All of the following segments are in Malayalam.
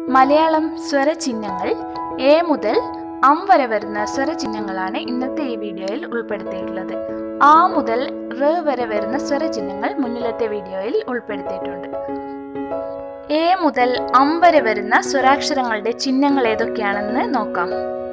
മലയാളം സ്വരചിഹ്നങ്ങൾ എ മുതൽ അം വരെ വരുന്ന സ്വരചിഹ്നങ്ങളാണ് ഇന്നത്തെ ഈ വീഡിയോയിൽ ഉൾപ്പെടുത്തിയിട്ടുള്ളത്. ആ മുതൽ റ് വരെ വരുന്ന സ്വരചിഹ്നങ്ങൾ മുന്നിലത്തെ വീഡിയോയിൽ ഉൾപ്പെടുത്തിയിട്ടുണ്ട്. എ മുതൽ അം വരെ വരുന്ന സ്വരാക്ഷരങ്ങളുടെ ചിഹ്നങ്ങൾ ഏതൊക്കെയാണെന്ന് നോക്കാം.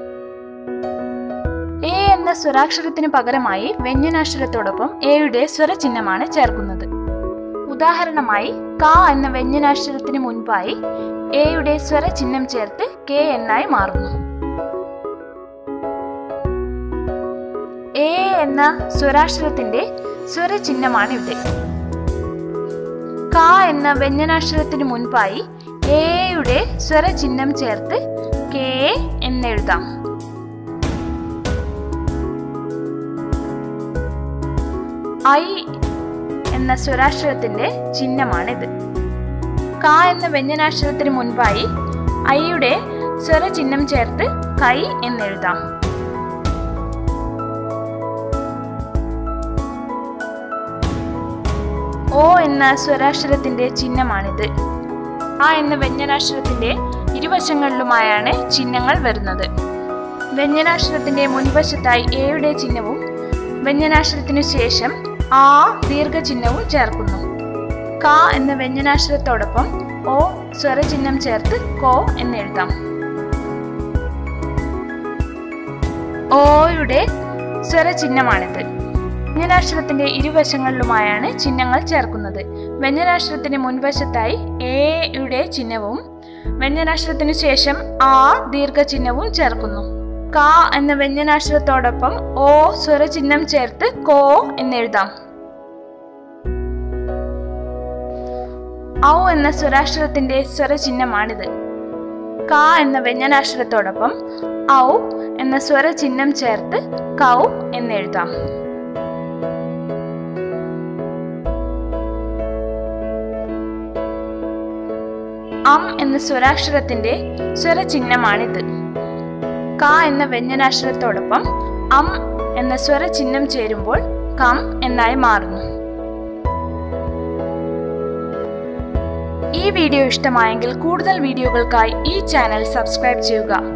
എ എന്ന സ്വരാക്ഷരത്തിന് പകരമായി വ്യഞ്ജനാക്ഷരത്തോടൊപ്പം എയുടെ സ്വരചിഹ്നമാണ് ചേർക്കുന്നത്. ഉദാഹരണമായി ക എന്ന വ്യഞ്ജനാക്ഷരത്തിന് മുൻപായി എയുടെ സ്വരചിഹ്നം ചേർത്ത് കെ എന്നായി മാറുന്നു. എ എന്ന സ്വരാക്ഷരത്തിന്റെ സ്വരചിഹ്നമാണ് ഇവിടെ. ക എന്ന വ്യഞ്ജനാക്ഷരത്തിന് മുൻപായി എയുടെ സ്വരചിഹ്നം ചേർത്ത് കെ എന്നെഴുതാം. ഐ എന്ന സ്വരാക്ഷരത്തിന്റെ ചിഹ്നമാണിത്. ക എന്ന വ്യഞ്ജനാക്ഷരത്തിന് മുൻപായി ഐയുടെ സ്വരചിഹ്നം ചേർത്ത് കൈ എന്നെഴുതാം. ഓ എന്ന സ്വരാക്ഷരത്തിന്റെ ചിഹ്നമാണിത്. ആ എന്ന വ്യഞ്ജനാക്ഷരത്തിന്റെ ഇരുവശങ്ങളിലുമായാണ് ചിഹ്നങ്ങൾ വരുന്നത്. വ്യഞ്ജനാക്ഷരത്തിന്റെ മുൻവശത്തായി എയുടെ ചിഹ്നവും വ്യഞ്ജനാക്ഷരത്തിനു ശേഷം ആ ദീർഘചിഹ്നവും ചേർക്കുന്നു. ക എന്ന വ്യഞ്ജനാക്ഷരത്തോടൊപ്പം ഓ സ്വരചിഹ്നം ചേർത്ത് കോ എന്നെഴുതാം. ഓയുടെ സ്വരചിഹ്നമാണിത്. വ്യഞ്ജനാക്ഷരത്തിന്റെ ഇരുവശങ്ങളിലുമായാണ് ചിഹ്നങ്ങൾ ചേർക്കുന്നത്. വ്യഞ്ജനാക്ഷരത്തിന്റെ മുൻവശത്തായി എയുടെ ചിഹ്നവും വ്യഞ്ജനാക്ഷരത്തിനു ശേഷം ആ ദീർഘചിഹ്നവും ചേർക്കുന്നു. ക എന്ന വ്യഞ്ജനാക്ഷരത്തോടൊപ്പം ഓ സ്വരചിഹ്നം ചേർത്ത് കോ എന്നെഴുതാം. ഔ എന്ന സ്വരാക്ഷരത്തിന്റെ സ്വരചിഹ്നമാണിത്. ക എന്ന വ്യഞ്ജനാക്ഷരത്തോടൊപ്പം ഔ എന്ന സ്വരചിഹ്നം ചേർത്ത് കൗ എന്നെഴുതാം. അം എന്ന സ്വരാക്ഷരത്തിന്റെ സ്വരചിഹ്നമാണിത്. ക എന്ന വ്യഞ്ജനാക്ഷരത്തോടൊപ്പം അം എന്ന സ്വരചിഹ്നം ചേരുമ്പോൾ കം എന്നായി മാറുന്നു. ഈ വീഡിയോ ഇഷ്ടമായെങ്കിൽ കൂടുതൽ വീഡിയോകൾക്കായി ഈ ചാനൽ സബ്സ്ക്രൈബ് ചെയ്യുക.